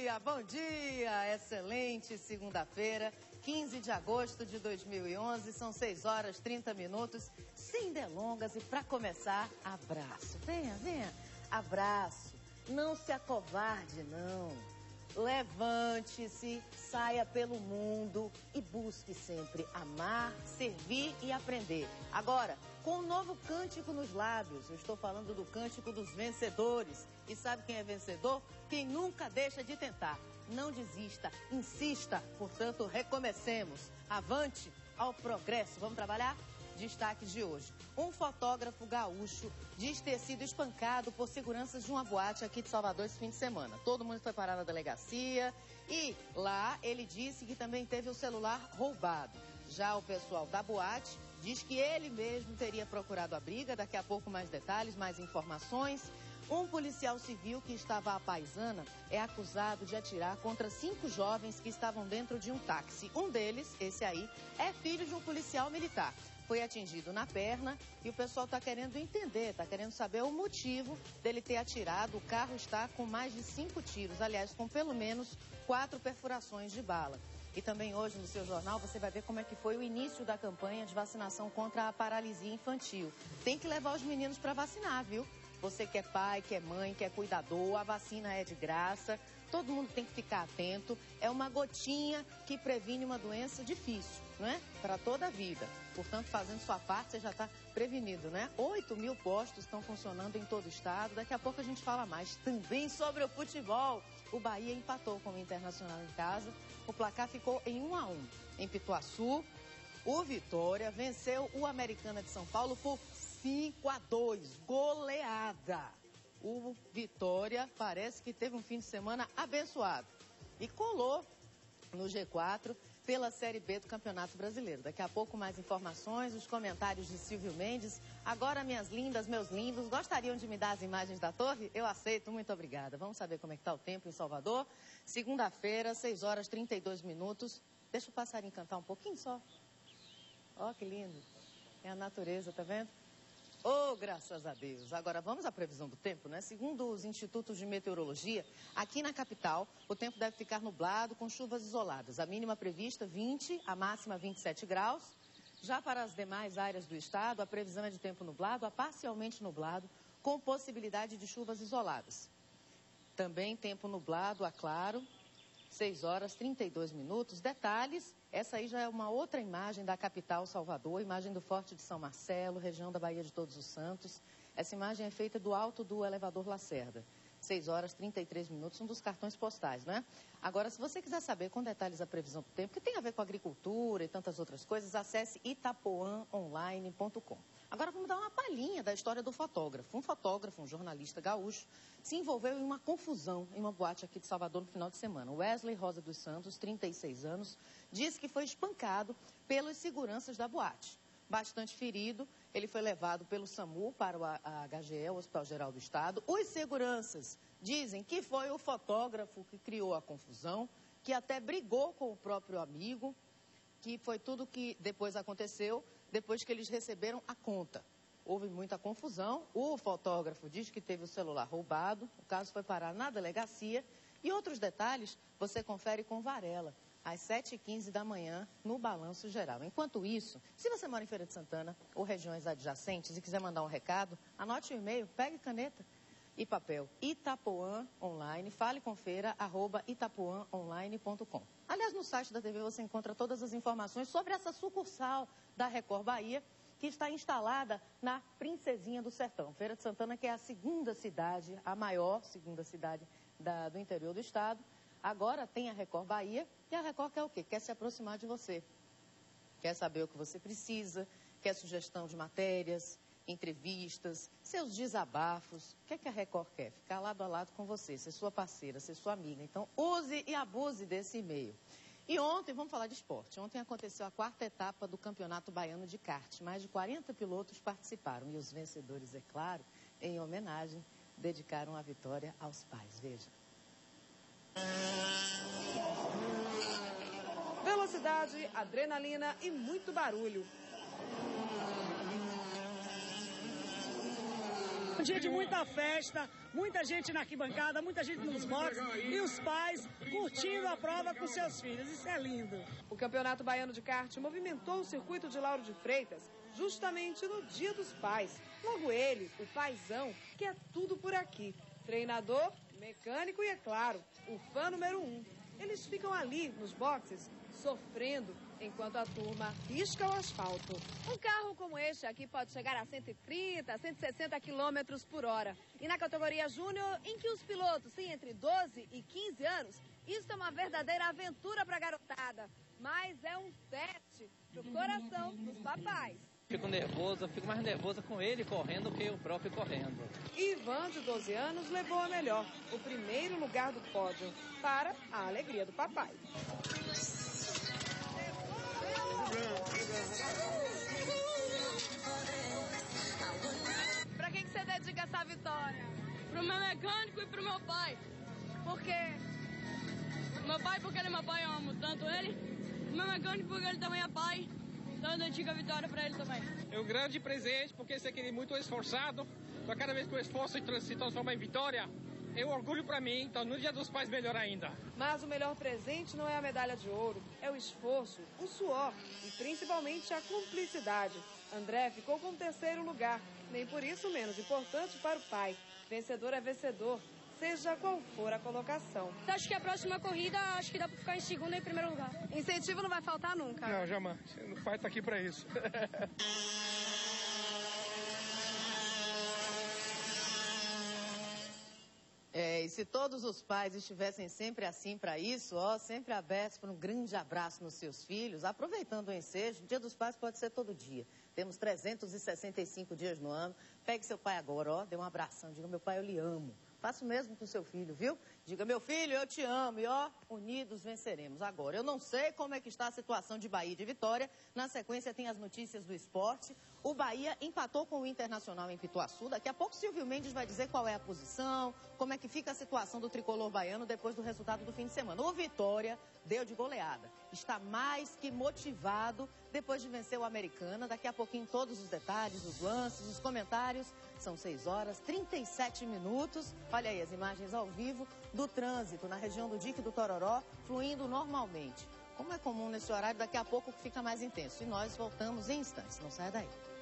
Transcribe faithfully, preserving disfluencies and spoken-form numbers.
dia, bom dia! Excelente segunda-feira, quinze de agosto de dois mil e onze, são seis horas e trinta minutos, sem delongas e para começar, abraço. Venha, venha, abraço, não se acovarde não. Levante-se, saia pelo mundo e busque sempre amar, servir e aprender. Agora, com um novo cântico nos lábios, eu estou falando do cântico dos vencedores. E sabe quem é vencedor? Quem nunca deixa de tentar. Não desista, insista, portanto, recomecemos. Avante ao progresso. Vamos trabalhar? Destaques de hoje. Um fotógrafo gaúcho diz ter sido espancado por seguranças de uma boate aqui de Salvador esse fim de semana. Todo mundo foi parar na delegacia e lá ele disse que também teve o celular roubado. Já o pessoal da boate diz que ele mesmo teria procurado a briga. Daqui a pouco mais detalhes, mais informações. Um policial civil que estava à paisana é acusado de atirar contra cinco jovens que estavam dentro de um táxi. Um deles, esse aí, é filho de um policial militar. Foi atingido na perna e o pessoal está querendo entender, está querendo saber o motivo dele ter atirado. O carro está com mais de cinco tiros, aliás, com pelo menos quatro perfurações de bala. E também hoje no seu jornal você vai ver como é que foi o início da campanha de vacinação contra a paralisia infantil. Tem que levar os meninos para vacinar, viu? Você que é pai, que é mãe, que é cuidador, a vacina é de graça. Todo mundo tem que ficar atento. É uma gotinha que previne uma doença difícil, não é? Para toda a vida. Portanto, fazendo sua parte, você já está prevenido, né? oito mil postos estão funcionando em todo o estado. Daqui a pouco a gente fala mais também sobre o futebol. O Bahia empatou com o Internacional em casa. O placar ficou em um a um. Em Pituaçu, o Vitória venceu o Americana de São Paulo por cinco a dois. Goleada. O Vitória parece que teve um fim de semana abençoado e colou no G quatro pela Série B do Campeonato Brasileiro. Daqui a pouco mais informações, os comentários de Silvio Mendes. Agora, minhas lindas, meus lindos, gostariam de me dar as imagens da torre? Eu aceito, muito obrigada. Vamos saber como é que está o tempo em Salvador. Segunda-feira, seis horas e trinta e dois minutos. Deixa o passarinho cantar um pouquinho só. Ó, que lindo. É a natureza, tá vendo? Oh, graças a Deus. Agora vamos à previsão do tempo, né? Segundo os institutos de meteorologia, aqui na capital, o tempo deve ficar nublado com chuvas isoladas. A mínima prevista vinte, a máxima vinte e sete graus. Já para as demais áreas do estado, a previsão é de tempo nublado a parcialmente nublado, com possibilidade de chuvas isoladas. Também tempo nublado a claro, seis horas e trinta e dois minutos. Detalhes, essa aí já é uma outra imagem da capital Salvador, imagem do Forte de São Marcelo, região da Baía de Todos os Santos. Essa imagem é feita do alto do elevador Lacerda. seis horas e trinta e três minutos, um dos cartões postais, não é? Agora, se você quiser saber com detalhes a previsão do tempo, que tem a ver com agricultura e tantas outras coisas, acesse itapuã online ponto com. Agora vamos dar uma palhinha da história do fotógrafo. Um fotógrafo, um jornalista gaúcho, se envolveu em uma confusão em uma boate aqui de Salvador no final de semana. Wesley Rosa dos Santos, trinta e seis anos, disse que foi espancado pelas seguranças da boate. Bastante ferido, ele foi levado pelo SAMU para o H G E, o Hospital Geral do Estado. Os seguranças dizem que foi o fotógrafo que criou a confusão, que até brigou com o próprio amigo, que foi tudo que depois aconteceu, depois que eles receberam a conta. Houve muita confusão, o fotógrafo diz que teve o celular roubado, o caso foi parar na delegacia. E outros detalhes você confere com Varela, às sete e quinze da manhã, no Balanço Geral. Enquanto isso, se você mora em Feira de Santana ou regiões adjacentes e quiser mandar um recado, anote o e-mail, pegue caneta e papel. Itapuã Online, fale com feira, arroba itapuã online ponto com. Aliás, no site da T V você encontra todas as informações sobre essa sucursal da Record Bahia, que está instalada na Princesinha do Sertão. Feira de Santana, que é a segunda cidade, a maior segunda cidade da, do interior do estado. Agora tem a Record Bahia e a Record quer o quê? Quer se aproximar de você. Quer saber o que você precisa, quer sugestão de matérias, entrevistas, seus desabafos. O que é que a Record quer? Ficar lado a lado com você, ser sua parceira, ser sua amiga. Então, use e abuse desse e-mail. E ontem, vamos falar de esporte. Ontem aconteceu a quarta etapa do Campeonato Baiano de Kart. Mais de quarenta pilotos participaram. E os vencedores, é claro, em homenagem, dedicaram a vitória aos pais. Veja. Velocidade, adrenalina e muito barulho. Um dia de muita festa, muita gente na arquibancada, muita gente nos boxes e os pais curtindo a prova com seus filhos. Isso é lindo. O Campeonato Baiano de Kart movimentou o circuito de Lauro de Freitas justamente no Dia dos Pais. Logo ele, o paizão, que é tudo por aqui. Treinador, mecânico e, é claro, o fã número um. Eles ficam ali, nos boxes, sofrendo, enquanto a turma risca o asfalto. Um carro como este aqui pode chegar a cento e trinta, cento e sessenta quilômetros por hora. E na categoria Júnior, em que os pilotos têm entre doze e quinze anos, isso é uma verdadeira aventura para a garotada. Mas é um teste pro coração dos papais. Fico nervoso, eu fico mais nervoso com ele correndo que o próprio correndo. Ivan, de doze anos, levou a melhor, o primeiro lugar do pódio, para a alegria do papai. Pra quem que você dedica essa vitória? Pro meu mecânico e pro meu pai. Por quê? Meu pai porque ele é meu pai, eu amo tanto ele. Meu mecânico porque ele também é pai. Então eu dedico a vitória pra ele também. É um grande presente porque sei que ele é muito esforçado. Então cada vez que o esforço se transforma em vitória, é um orgulho para mim. Então no Dia dos Pais melhor ainda. Mas o melhor presente não é a medalha de ouro, é o esforço, o suor e principalmente a cumplicidade. André ficou com o terceiro lugar, nem por isso menos importante para o pai. Vencedor é vencedor, seja qual for a colocação. Acho que a próxima corrida, acho que dá para ficar em segundo e em primeiro lugar. Incentivo não vai faltar nunca. Não, jamais. O pai tá aqui para isso. É, e se todos os pais estivessem sempre assim para isso, ó, sempre abertos para um grande abraço nos seus filhos, aproveitando o ensejo, o Dia dos Pais pode ser todo dia. Temos trezentos e sessenta e cinco dias no ano. Pegue seu pai agora, ó, dê um abração, diga, meu pai, eu lhe amo. Faça o mesmo com o seu filho, viu? Diga, meu filho, eu te amo. E, ó, unidos venceremos. Agora, eu não sei como é que está a situação de Bahia e de Vitória. Na sequência, tem as notícias do esporte. O Bahia empatou com o Internacional em Pituaçu. Daqui a pouco, Silvio Mendes vai dizer qual é a posição, como é que fica a situação do tricolor baiano depois do resultado do fim de semana. O Vitória deu de goleada. Está mais que motivado depois de vencer o Americana. Daqui a pouquinho, todos os detalhes, os lances, os comentários. São seis horas, trinta e sete minutos. Olha aí as imagens ao vivo do trânsito na região do Dique do Tororó, fluindo normalmente. Como é comum nesse horário, daqui a pouco fica mais intenso. E nós voltamos em instantes. Não saia daí.